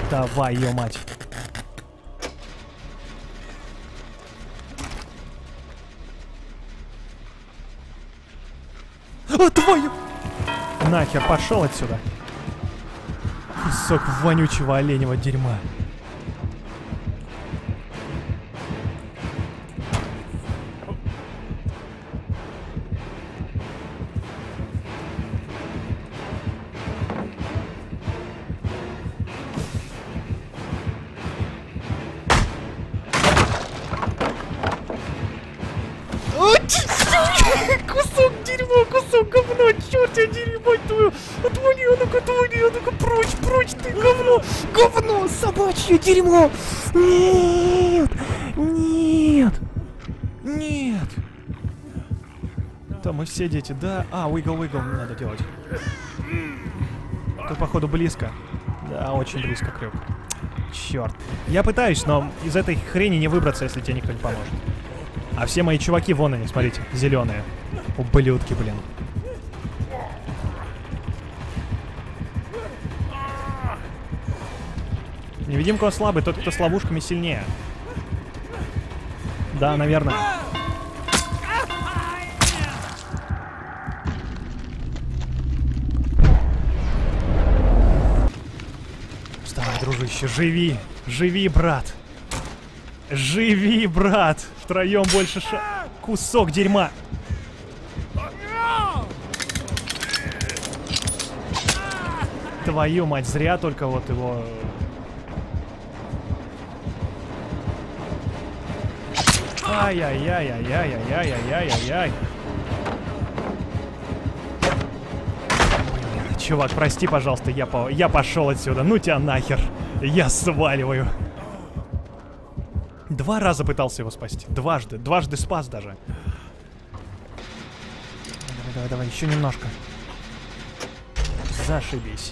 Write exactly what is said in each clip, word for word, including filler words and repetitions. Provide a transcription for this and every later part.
Твою мать. О, твою! Нахер, пошел отсюда. Кусок вонючего оленевого дерьма. Кусок дерьма, кусок говна, черт, я дерьмо твою. Отвали, а ну-ка, отвали, а ну-ка, прочь, прочь ты, говно, говно, собачье дерьмо. Нет, нет, нет. Там мы все дети, да? А, уигл-уигл надо делать. Тут, походу, близко. Да, очень близко, крюк. Черт. Я пытаюсь, но из этой хрени не выбраться, если тебе никто не поможет. А все мои чуваки, вон они, смотрите, зеленые. Ублюдки, блин. Невидимка он слабый, тот, кто с ловушками, сильнее. Да, наверное. Вставай, дружище, живи, живи, брат. Живи, брат. Втроем больше ша... Кусок дерьма. Твою мать, зря только вот его... Ай-яй-яй-яй-яй-яй-яй-яй-яй-яй. Чувак, прости, пожалуйста, я, по... я пошел отсюда. Ну тебя нахер. Я сваливаю. Два раза пытался его спасти. Дважды. Дважды спас даже. Давай, давай, давай. Еще немножко. Зашибись.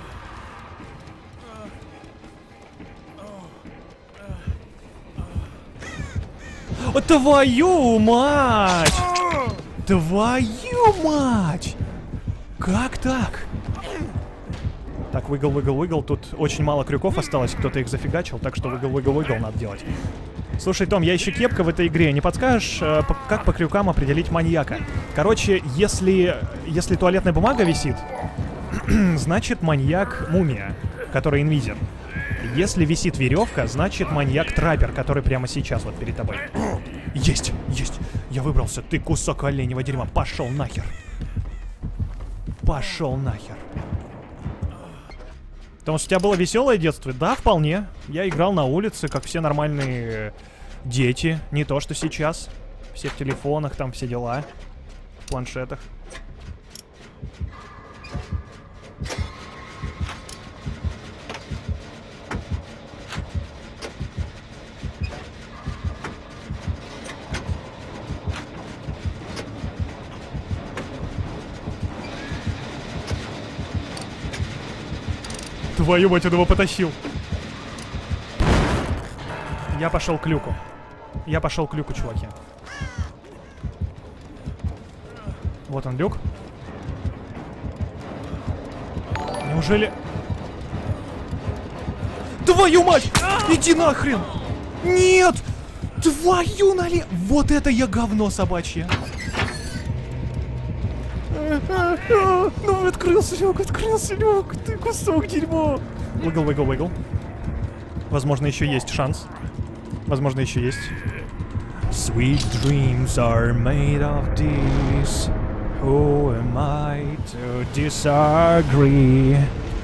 О, твою мать! Твою мать! Как так? Так, выгл, выгл, выгл. Тут очень мало крюков осталось. Кто-то их зафигачил, так что выгл, выгл, выгл надо делать. Слушай, Том, я ищу кепка в этой игре. Не подскажешь, э, по, как по крюкам определить маньяка? Короче, если, если туалетная бумага висит, значит маньяк мумия, который инвизер. Если висит веревка, значит маньяк траппер, который прямо сейчас вот перед тобой. Есть, есть. Я выбрался. Ты кусок оленевого дерьма. Пошел нахер. Пошел нахер. Потому что у тебя было веселое детство? Да, вполне. Я играл на улице, как все нормальные дети. Не то, что сейчас. Все в телефонах, там все дела. В планшетах. Твою мать, он его потащил. Я пошел к люку. Я пошел к люку, чуваки. Вот он, люк. Неужели... Твою мать! Иди нахрен! Нет! Твою нали... Вот это я говно собачье. Ну, открылся люк, открылся люк. Ты кусок дерьма. Выгл, выгл, выгл. Возможно, еще есть шанс. Возможно, еще есть. Sweet dreams are made of this. Who am I to disagree?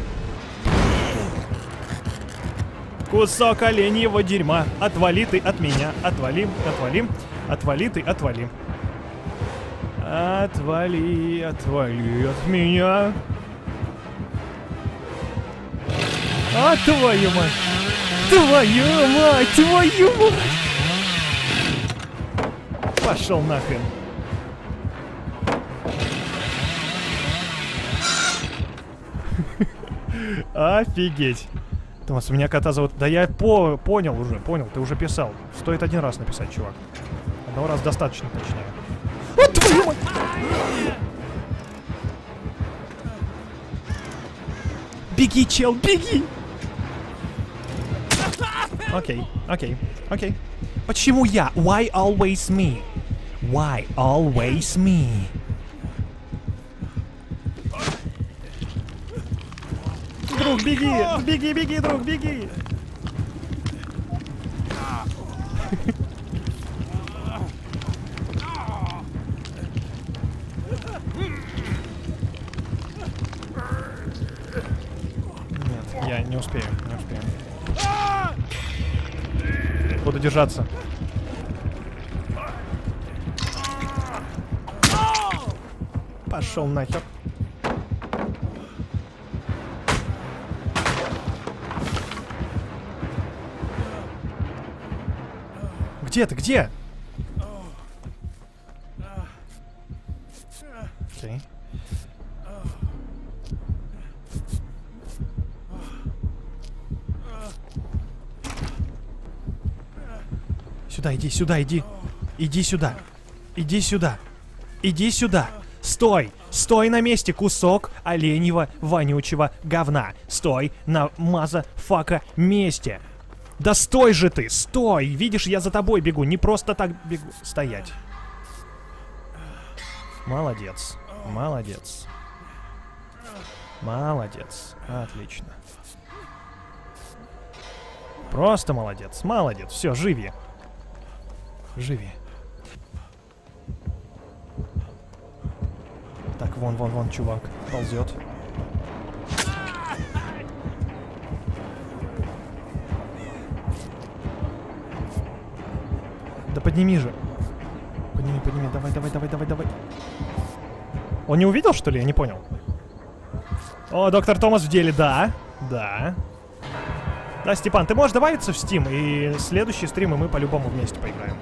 Кусок оленьего дерьма. Отвали ты от меня. Отвали, отвали. Отвали ты, отвали. Отвали, отвали от меня. А, твою мать! Твою мать! Твою мать! Пошел нахрен. Офигеть. Томас, у меня кота зовут... Да я по понял уже, понял, ты уже писал. Стоит один раз написать, чувак. Одного раза достаточно, точнее. О, твою мать! Беги, чел, беги! Окей, окей, окей. Почему я? Why always me? Why always me? Друг, беги! Беги, беги, друг, беги! Нет, я не успею, не успею. Буду держаться. Пошел нахер. Где ты? Где? Окей. Сюда, иди, сюда, иди. Иди сюда. Иди сюда. Иди сюда. Стой! Стой на месте, кусок оленьего вонючего говна. Стой на мазафака месте. Да стой же ты! Стой! Видишь, я за тобой бегу. Не просто так бегу. Стоять. Молодец. Молодец. Молодец. Отлично. Просто молодец. Молодец. Все, живи. Живи. Так, вон, вон, вон, чувак ползет. Да подними же. Подними, подними. Давай, давай, давай, давай, давай. Он не увидел, что ли? Я не понял. О, доктор Томас в деле, да. Да. Да, Степан, ты можешь добавиться в Steam, и следующий стрим, и мы по-любому вместе поиграем.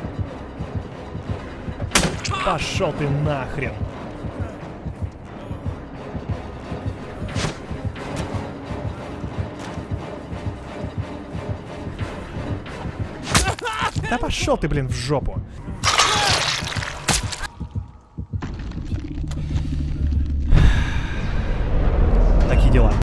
Пошел ты нахрен. Да пошел ты, блин, в жопу.